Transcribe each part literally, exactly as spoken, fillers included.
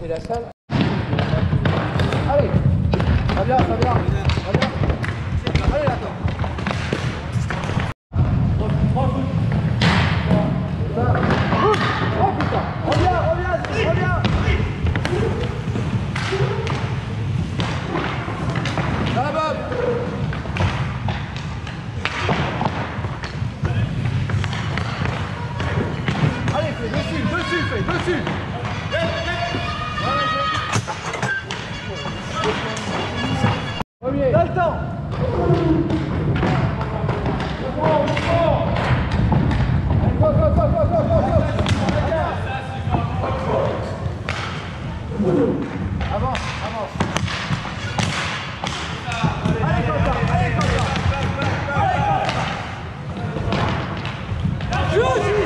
C'est la salle. Allez, va bien, va bien, va bien. Allez là, toi. Oh putain, reviens, reviens, reviens. Ça va, Bob. Allez, fais dessus, dessus, fais dessus. Premier. Dans le temps. Go, go, go, go, go, go, go. Avance, avance. Allez, Quentin, allez, Quentin. Allez, Quentin. Joue,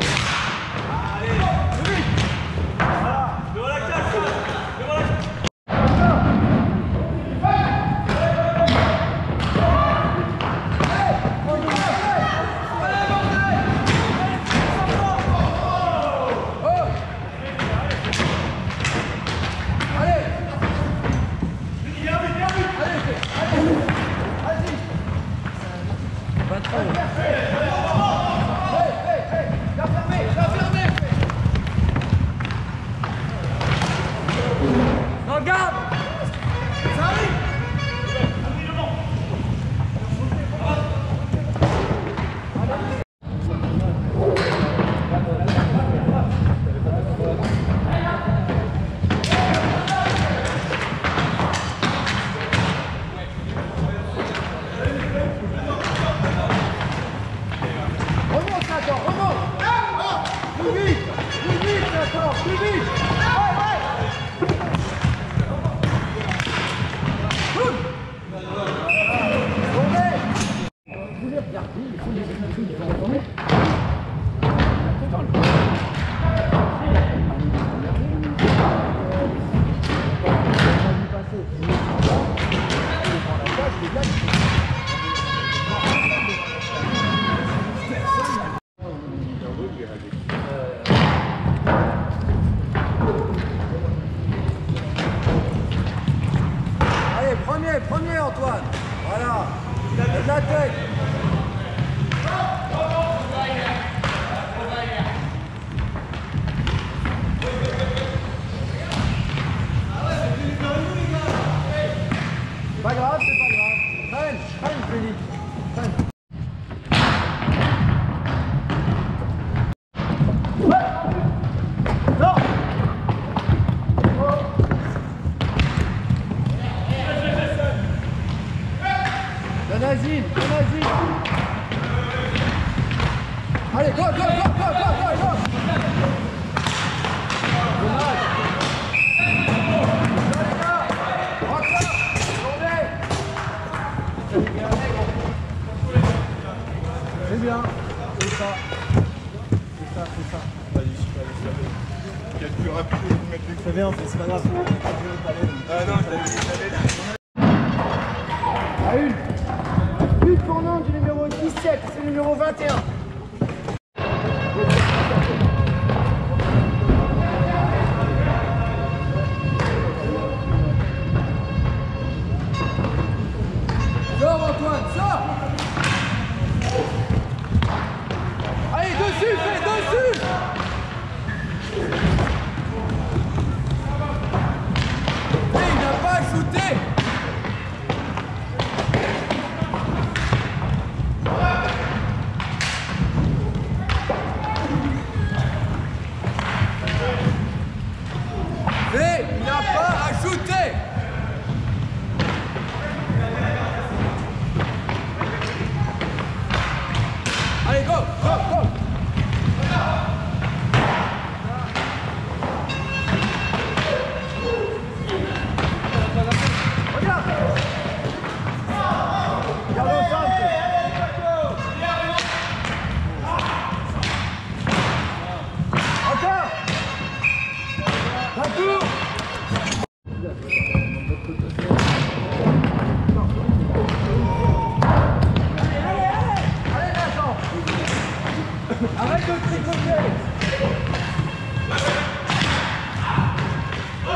regarde! Ça arrive! Remonte maintenant, remonte! Plus vite! Plus vite maintenant! Plus vite! Allez, premier, premier Antoine. Voilà. Lève la tête. Pas grave, c'est pas grave. Freine, freine, Félix. Freine. Donne asile, donne asile. Allez, go, go, go, go, go, go, go. Dommage. Allez, les gars. Rentre là. Tournez. C'est bien. C'est ça. C'est ça, c'est ça. Vas-y, vas-y, vas-y. Plus rapide, vous mettez des. C'est bien, c'est pas grave. Ah non, je l'avais. À une. But pour nom du numéro dix-sept, c'est le numéro vingt et un. Sors Antoine, sors. Allez, dessus, fais dessus. Et il n'a pas shooté. Il n'a pas ajouté. Allez, go, go, go. Regarde. Regarde au centre. Encore. Un tour. Arrête de tricoter.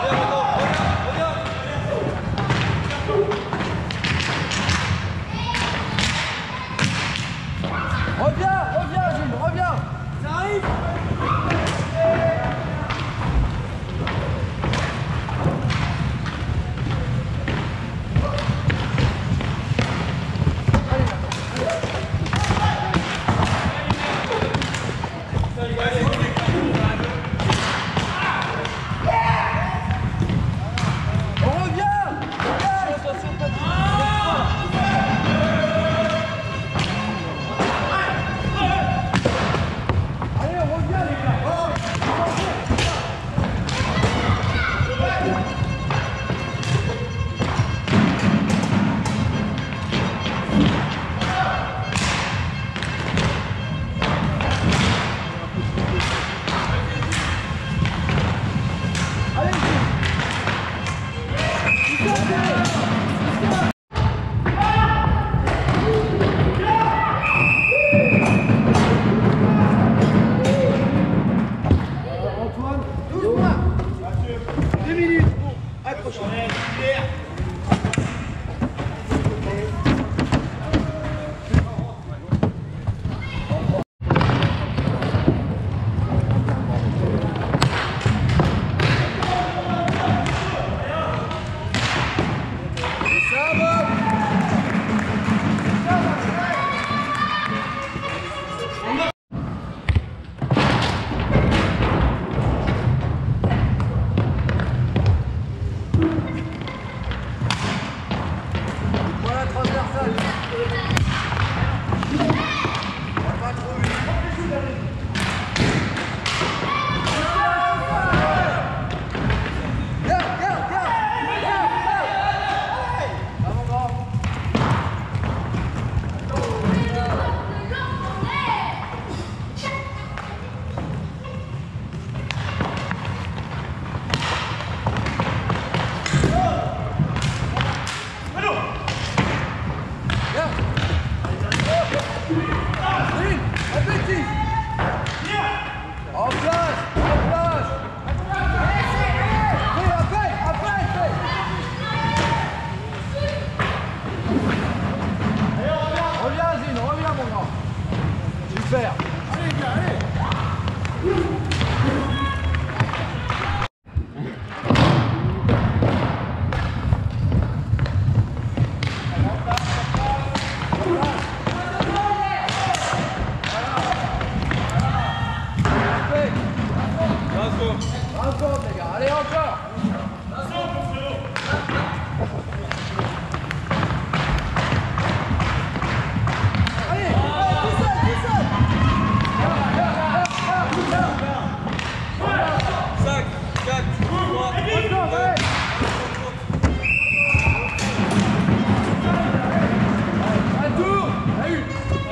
En place, en place. Oui, après, après, après. Reviens, Zine, reviens, mon grand. Super. Allez, viens, allez. Encore, les gars, allez, encore. Allez, tout seul, tout seul. cinq, quatre, trois, un tour, à une.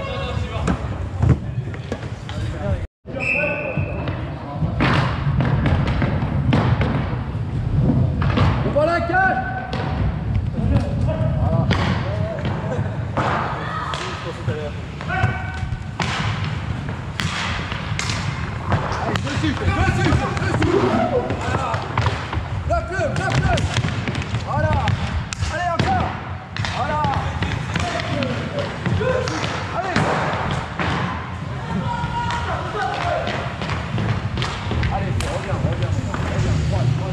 Devant la cage. Voilà. Allez, dessus, dessus, dessus. Voilà. Bloque-le, bloque-le. Voilà. Allez, encore. Voilà. Allez. Allez, reviens, reviens, reviens. Trois, trois,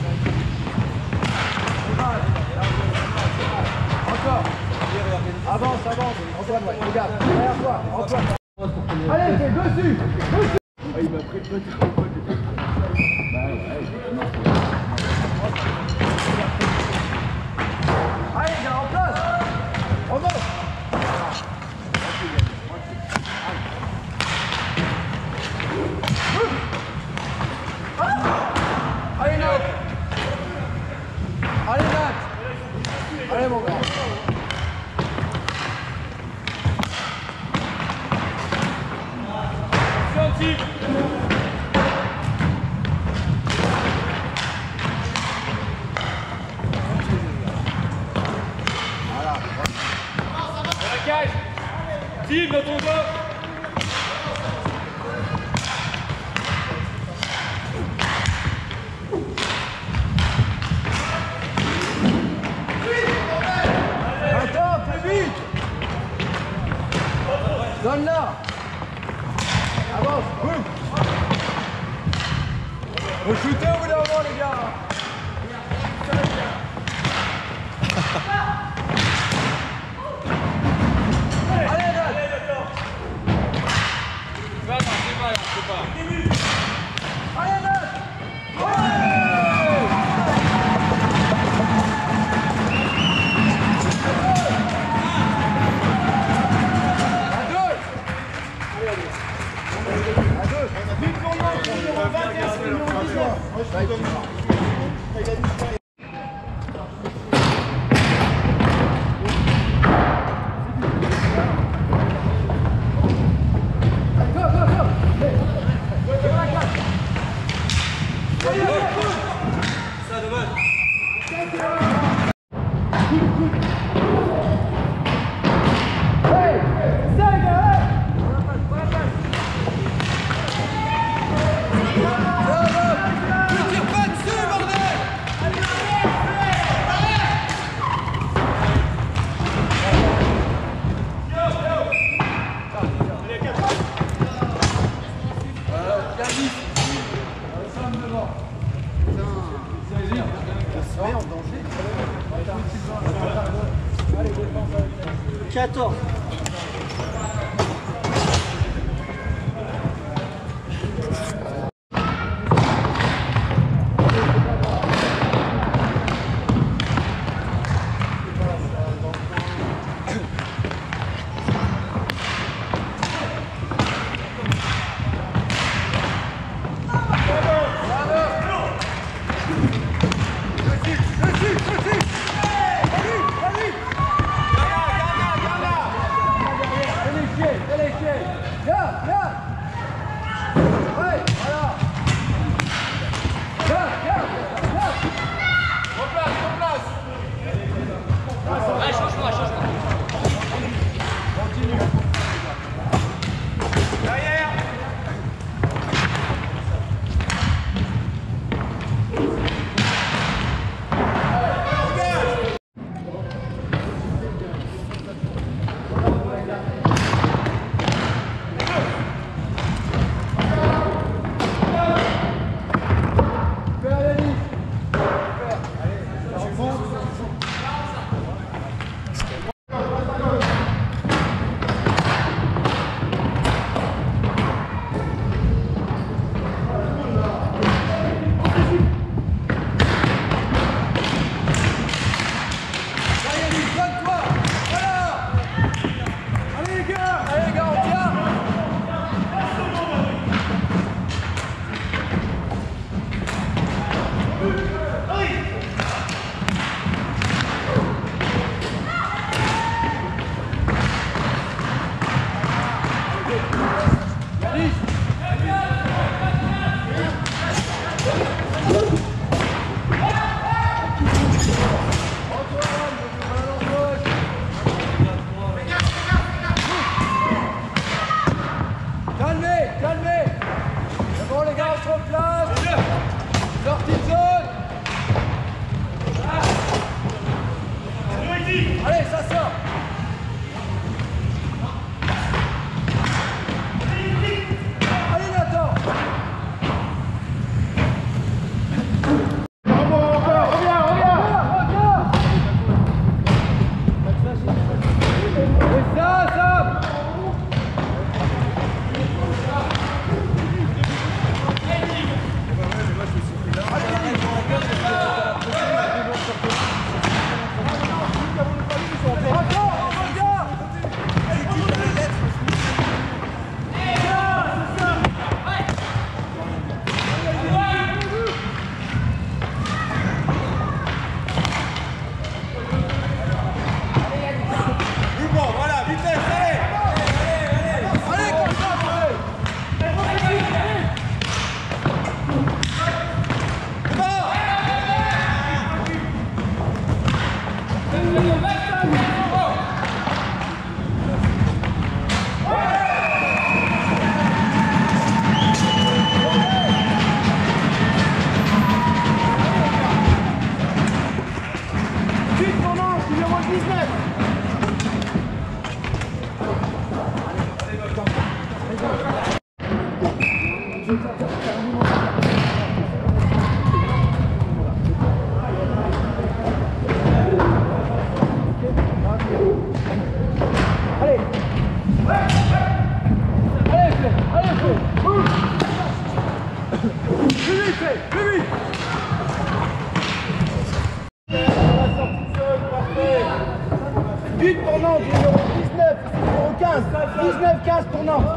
encore. Avance, avance. Antoine, ouais. Regarde. Derrière toi. Antoine. Allez, c'est dessus. Dessus. Ah, il m'a pris le pote. Allez, gars, en place. Remonte. Allez, Nat. Allez, Nat. Allez, mon grand. gentil. Voilà. Dans la cage. Tire dans ton dos. Attends, plus vite. Donne-la. Avance. Boum. Faut shooter au bout d'un moment, les gars. Allez, Nat. C'est pas, c'est pas, c'est pas. Allez, Nat. Ouais. À deux. À deux. Vite pour moi, numéro vingt et un, numéro dix-neuf. Go, go, go. Hey. Devant la cage. Allez, allez, allez. Ça dommage. Hey, cinq, hey. Tu tires pas dessus, bordel. quatorze. Dessus, dessus. Allez, allez. replace. Sortie de zone. Allez, ça sort. Allez, Nathan. But pour Nantes, numéro dix-neuf, numéro quinze, dix-neuf quinze pour Nantes.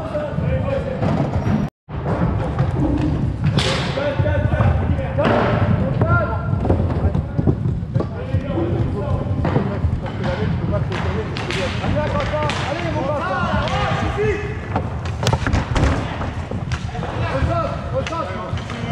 Allez mon papa, suffit. Au centre, au centre.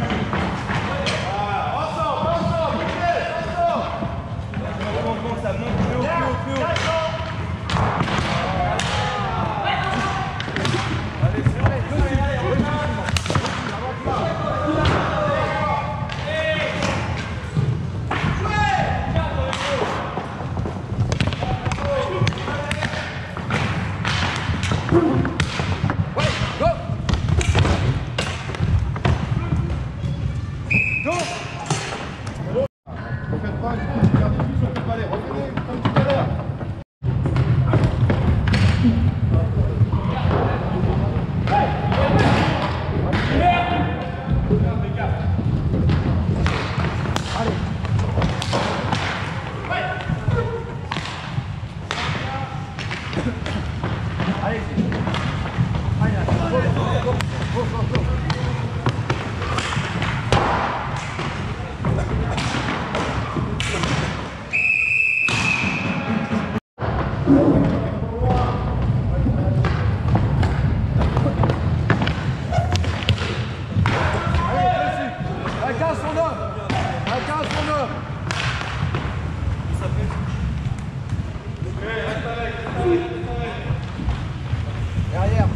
Derrière.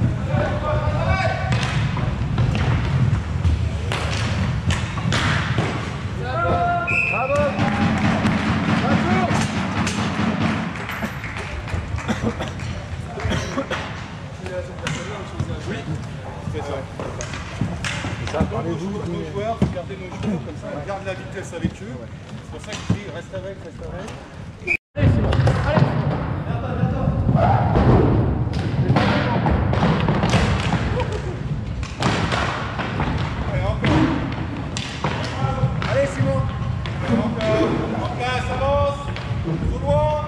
Bravo. Oui, c'est ça. C'est ça. Parlez-vous. Nos joueurs, regardez nos joueurs comme ça, on garde la vitesse avec eux. C'est pour ça qu'il dit reste avec, reste avec. Allez, c'est bon. Allez. Allez Simon. Encore, en place, avance. Tout droit.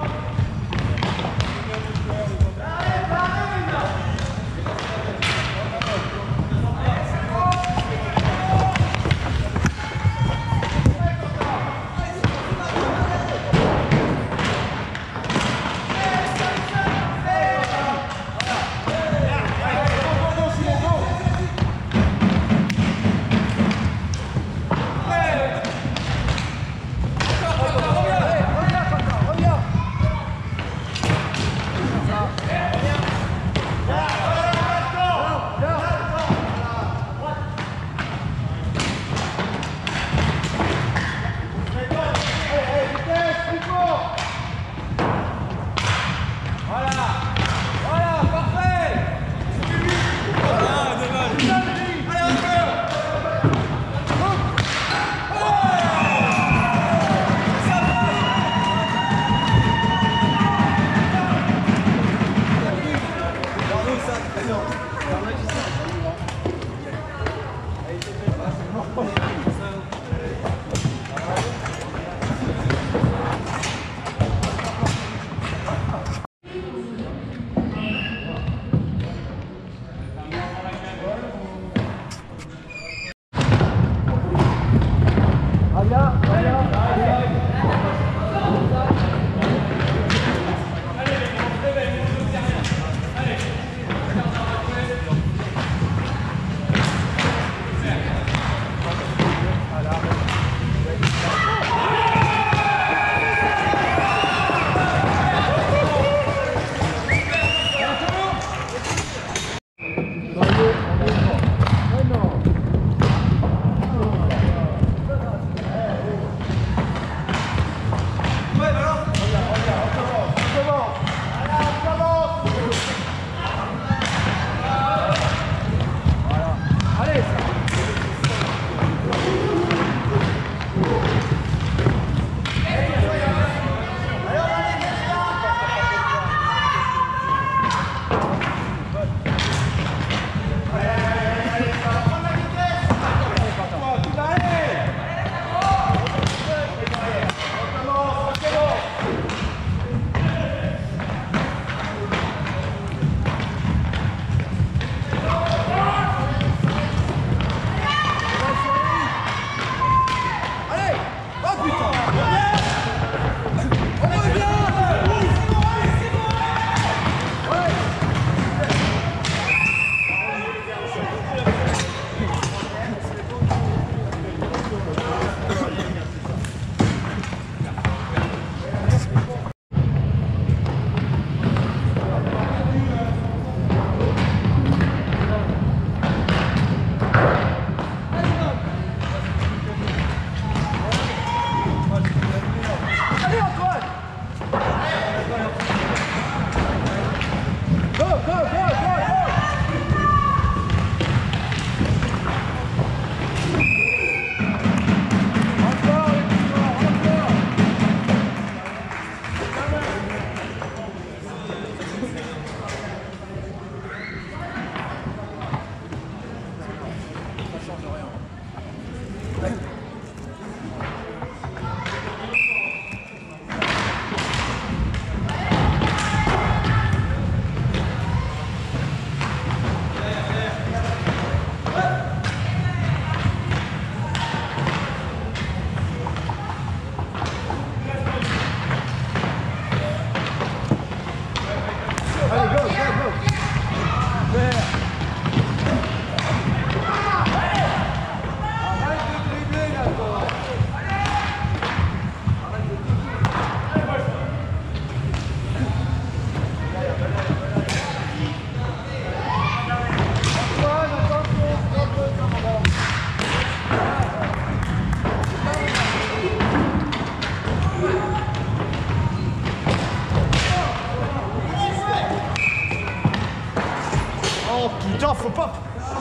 Oh putain, faut pas.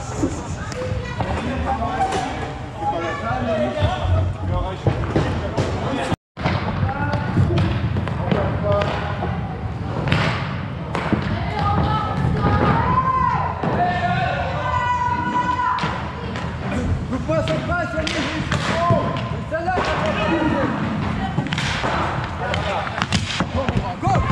Le poisson passe, allez, celle-là, go, go, go.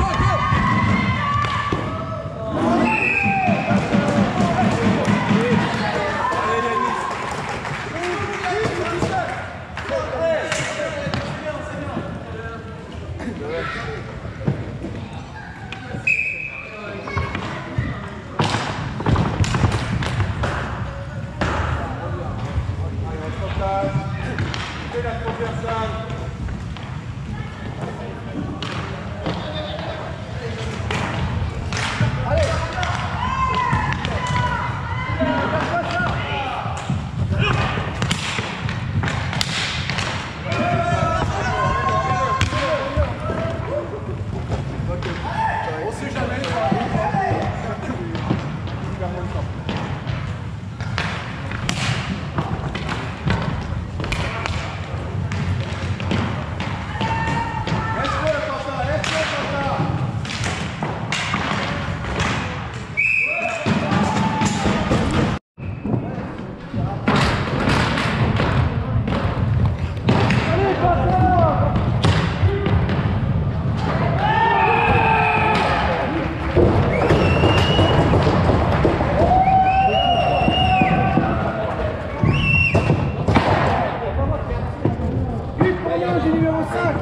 Fais la transversale. On sait jamais. numéro cinq.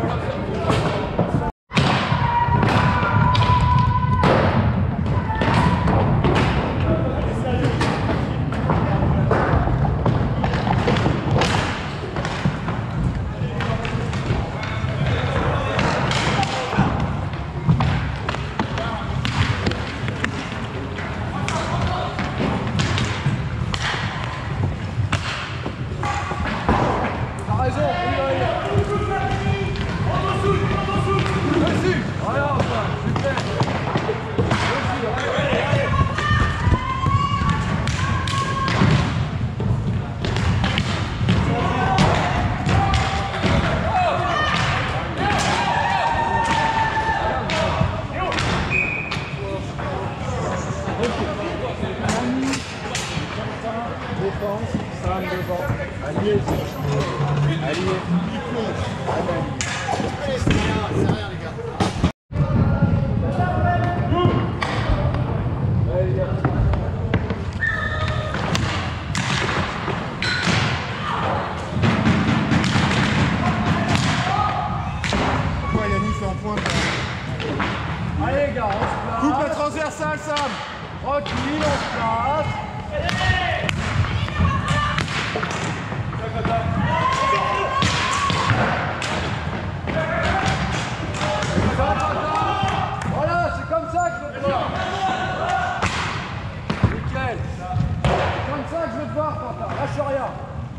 Sam devant, allié, allié, C'est rien, c'est rien les gars. allez les gars. Pourquoi Yannick fait en pointe? Allez les gars, on se place. Coupe la transversale, Sam. Tranquille, on se place. Voilà, c'est comme ça que je veux te voir. Nickel. C'est comme ça que je veux te voir, Quentin. Lâche rien.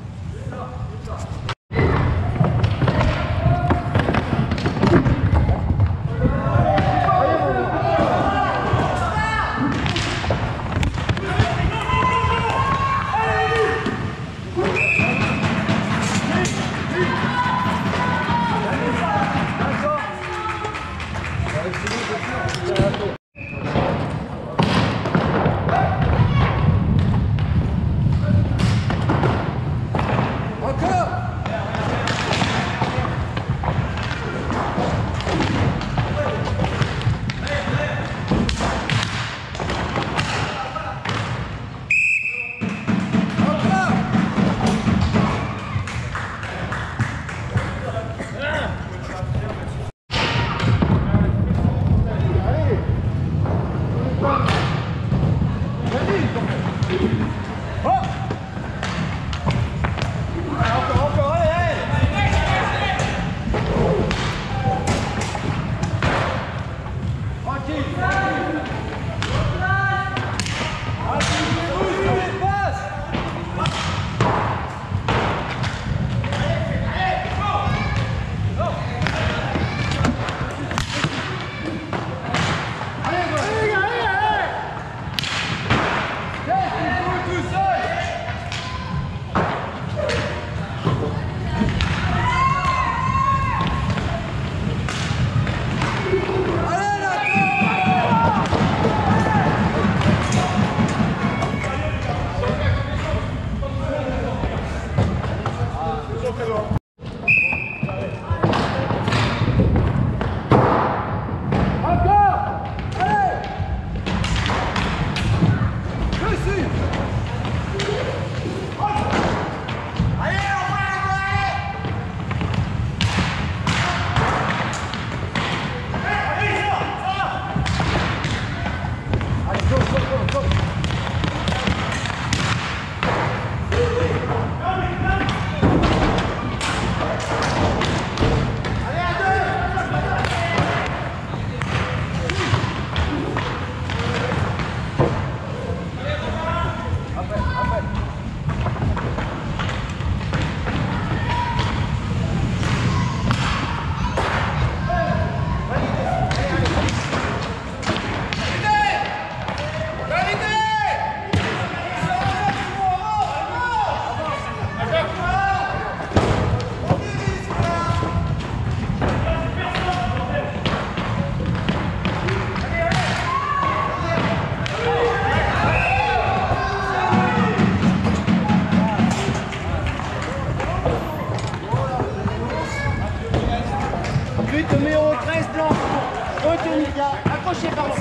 But numéro treize blanc. Retenez les gars. Accrochez pardon.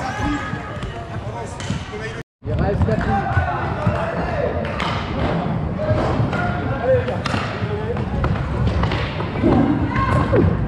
Il reste quatre minutes. Allez les gars.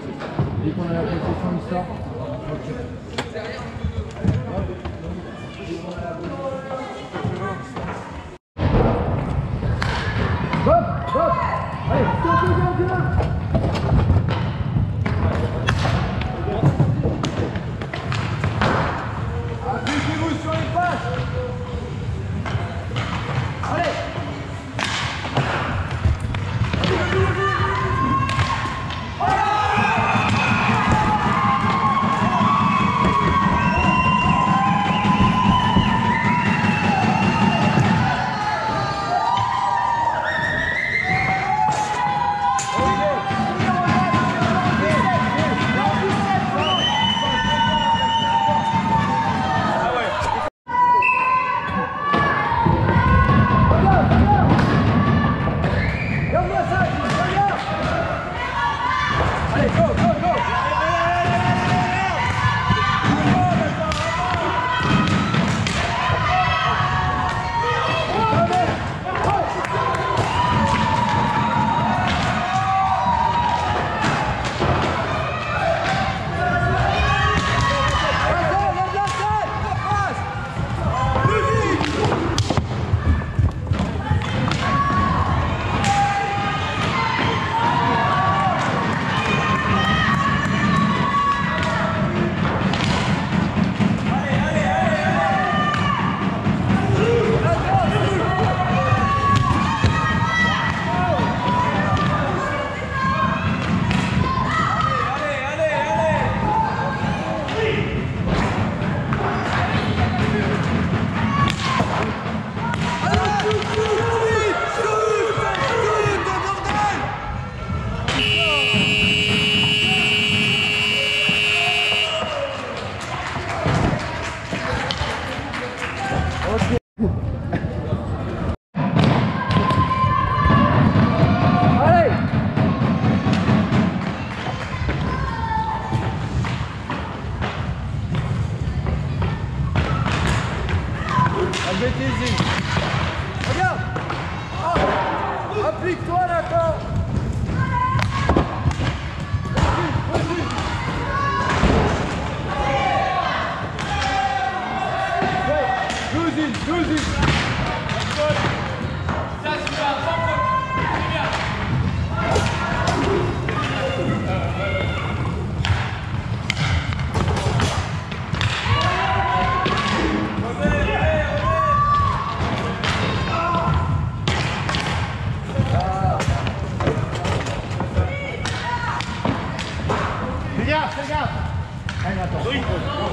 Dès qu'on a la possession, il sort. Ok. Hop, hop. Allez, stop, stop, stop. Appliquez-vous sur les passes. Allez. Regarde. Oh. Applique-toi d'accord. Douze-y, douze-y. Ça, c'est bien, sans faute. C'est bien. Fais gaffe, fais gaffe. Allez, attends. Oui.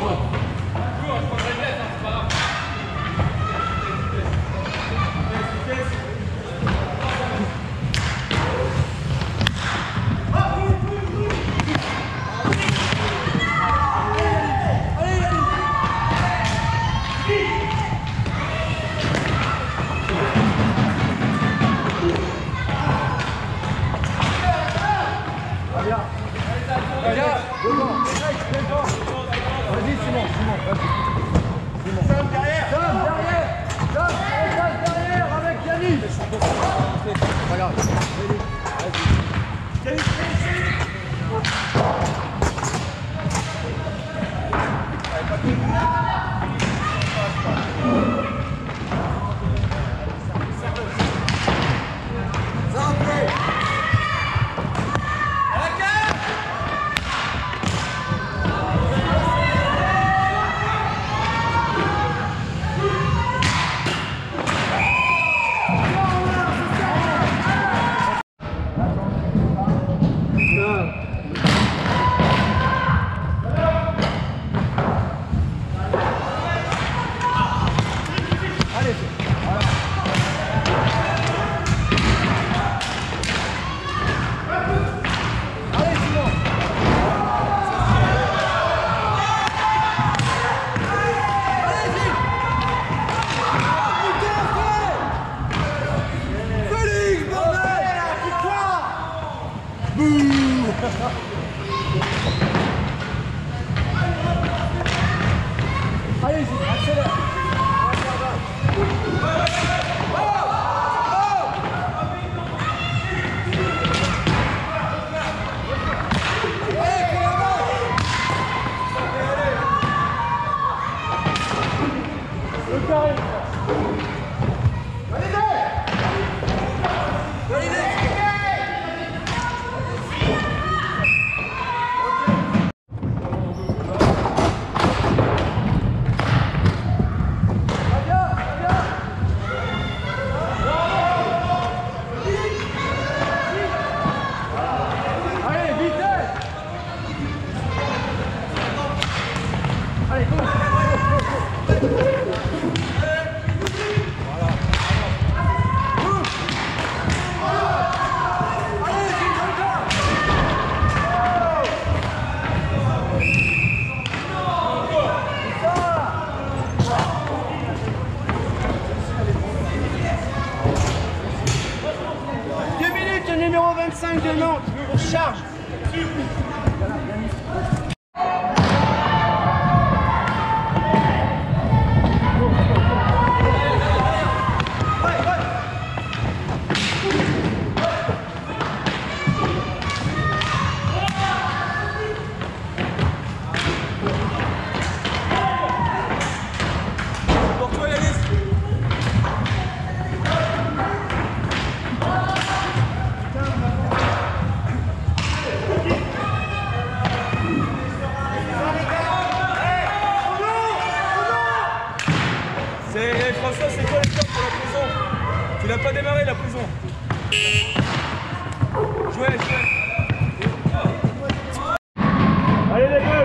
Vas-y Simon, Simon, vas-y. Simon. Sam derrière. Sam derrière. Sam, on passe derrière avec Yannick. Pas grave. Vas-y. Allez-y, accélère. Allez, bon. Jouez, jouez. Allez les gars.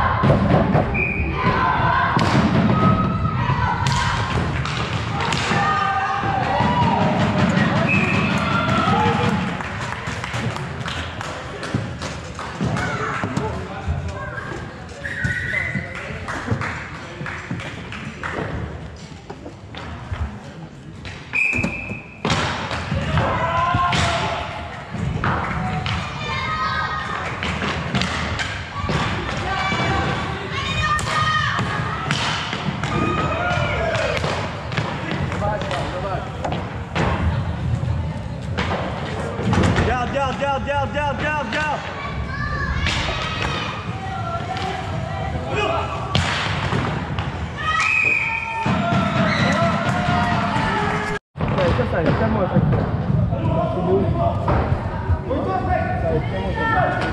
Garde, garde, garde, garde, garde, garde, garde. Ouais, ça, ça arrive tellement à chaque fois. C'est de ouf. Ça arrive tellement à chaque fois.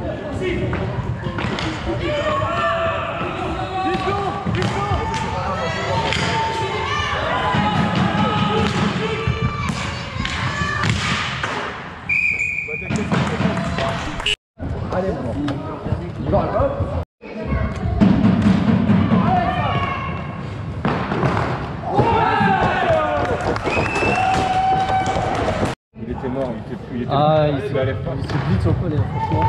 Allez, bon. Voilà. Il était mort, il était plus. Il était Ah, plus, il il allait pas. se blitz au collet, franchement.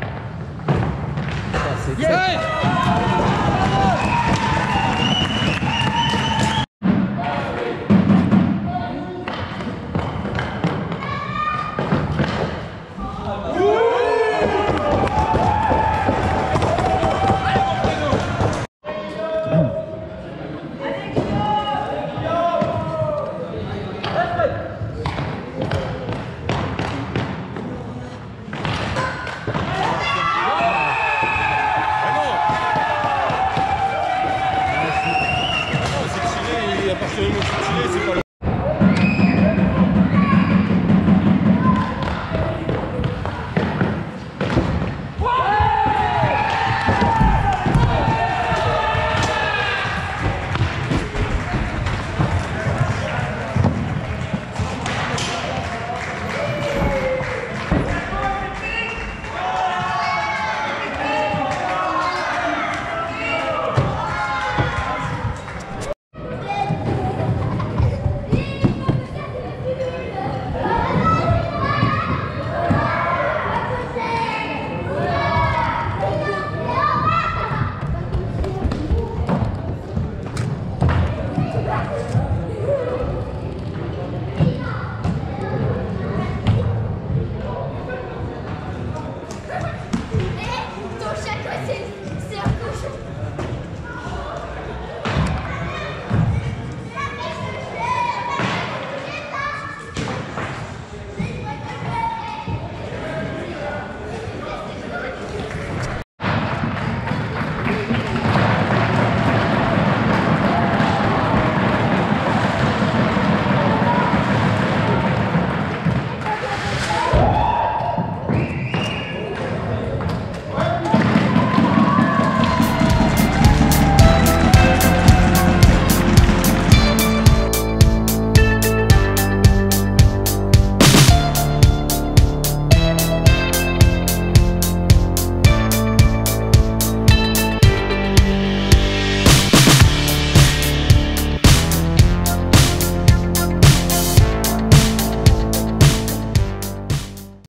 Ça, c'est Yes!